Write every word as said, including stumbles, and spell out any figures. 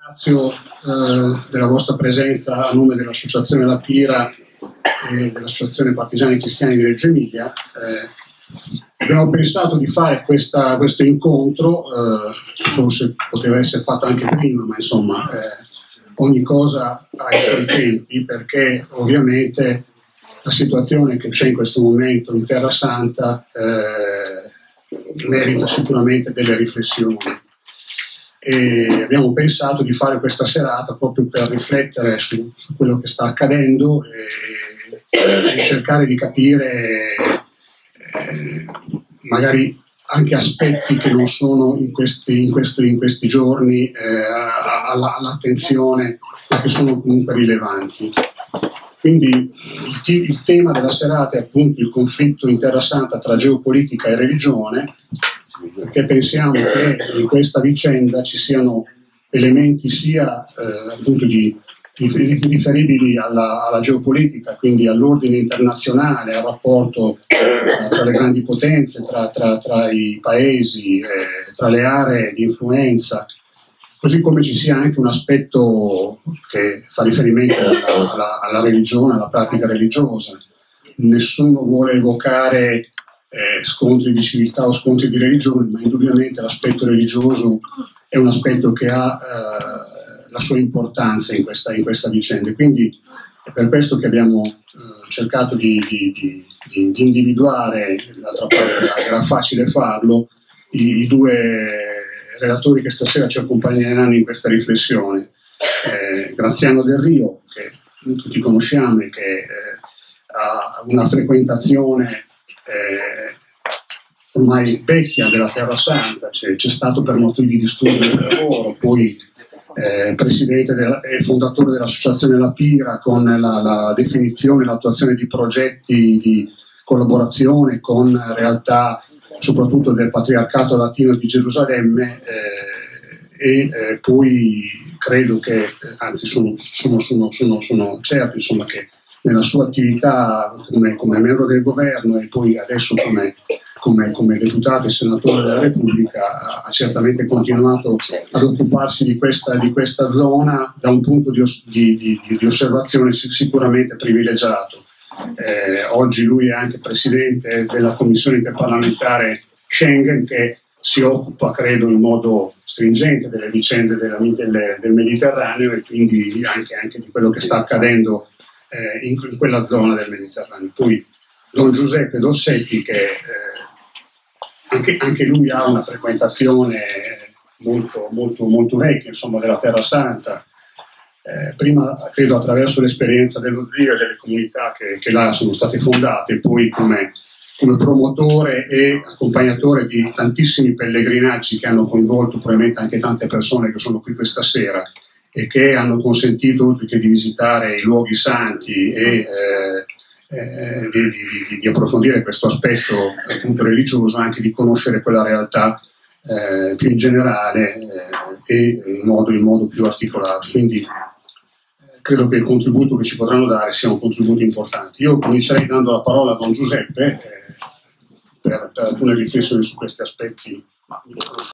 Ringrazio eh, della vostra presenza a nome dell'Associazione La Pira e dell'Associazione Partigiani Cristiani di Reggio Emilia. Eh, abbiamo pensato di fare questa, questo incontro, eh, che forse poteva essere fatto anche prima, ma insomma eh, ogni cosa ha i suoi tempi, perché ovviamente la situazione che c'è in questo momento in Terra Santa eh, merita sicuramente delle riflessioni. E abbiamo pensato di fare questa serata proprio per riflettere su, su quello che sta accadendo e, e cercare di capire eh, magari anche aspetti che non sono in questi, in questi, in questi giorni eh, all'attenzione, ma che sono comunque rilevanti. Quindi il, t- il tema della serata è appunto il conflitto in Terra Santa tra geopolitica e religione, perché pensiamo che in questa vicenda ci siano elementi sia eh, appunto di, di, riferibili alla, alla geopolitica, quindi all'ordine internazionale, al rapporto eh, tra le grandi potenze, tra, tra, tra i paesi, eh, tra le aree di influenza, così come ci sia anche un aspetto che fa riferimento alla, alla, alla religione, alla pratica religiosa. Nessuno vuole evocare Eh, scontri di civiltà o scontri di religione, ma indubbiamente l'aspetto religioso è un aspetto che ha eh, la sua importanza in questa, in questa vicenda. Quindi è per questo che abbiamo eh, cercato di, di, di, di individuare, d'altra parte era, era facile farlo, i, i due relatori che stasera ci accompagneranno in questa riflessione. Eh, Graziano Del Rio, che tutti conosciamo e che eh, ha una frequentazione Eh, ormai vecchia della Terra Santa, c'è, c'è stato per motivi di studio e di lavoro, poi eh, presidente della, e fondatore dell'Associazione La Pira, con la, la definizione e l'attuazione di progetti di collaborazione con realtà soprattutto del Patriarcato Latino di Gerusalemme eh, e eh, poi credo che, anzi sono, sono, sono, sono, sono certo insomma che nella sua attività come, come membro del governo e poi adesso come, come, come deputato e senatore della Repubblica ha certamente continuato ad occuparsi di questa, di questa zona da un punto di, di, di, di osservazione sicuramente privilegiato. Eh, oggi lui è anche presidente della Commissione interparlamentare Schengen, che si occupa, credo, in modo stringente delle vicende della, delle, del Mediterraneo e quindi anche, anche di quello che sta accadendo In, in quella zona del Mediterraneo. Poi Don Giuseppe Dossetti, che eh, anche, anche lui ha una frequentazione molto, molto, molto vecchia, insomma, della Terra Santa, eh, prima credo attraverso l'esperienza dello zio e delle comunità che, che là sono state fondate, poi come, come promotore e accompagnatore di tantissimi pellegrinaggi che hanno coinvolto probabilmente anche tante persone che sono qui questa sera e che hanno consentito, oltre che di visitare i luoghi santi e eh, eh, di, di, di approfondire questo aspetto appunto religioso, anche di conoscere quella realtà eh, più in generale eh, e in modo, in modo più articolato. Quindi eh, credo che il contributo che ci potranno dare sia un contributo importante. Io comincerei dando la parola a Don Giuseppe eh, per, per alcune riflessioni su questi aspetti.